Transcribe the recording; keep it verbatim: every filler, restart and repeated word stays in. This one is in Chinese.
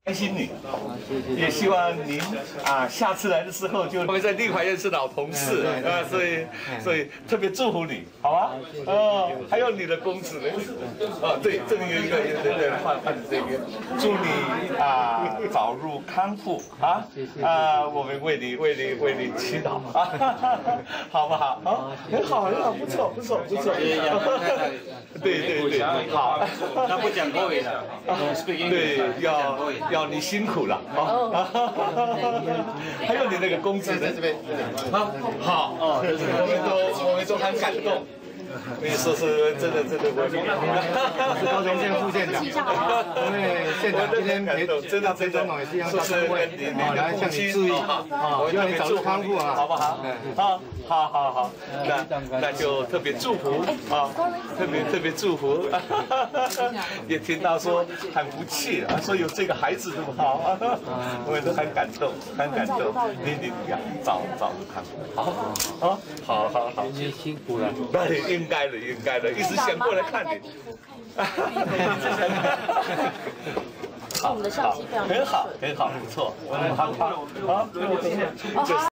开心你，也希望您啊下次来的时候就我们在立法院是老同事啊，所以所以特别祝福你，好啊，哦，还有你的公子呢，啊，对，这里有一个，对对，放放你这边，祝你啊早日康复啊啊，我们为你为你为你祈祷啊，好不好？啊，很好很好，不错不错不错，对对对，好， 他不讲国语的， 对，要。要你辛苦了啊！还有你那个公子在这边，好，好，哦，我们都我们都很感动。可以说是真的，真的，我我是高雄县副县长，因为县长今天陪真的陪总统也是一样，就是啊来向你致意啊，希望你早日康复啊， 好不好？好，好好好，那那就特别祝福啊，特别特别祝福，也听到说很不气啊，说有这个孩子这么好，我们都很感动，很感动。你你呀，早早日康复，好，好，好好好， 今天辛苦了， 那你应该的，应该的，一直想过来看你。好，好，很好，很好，不错，好，好，好，好，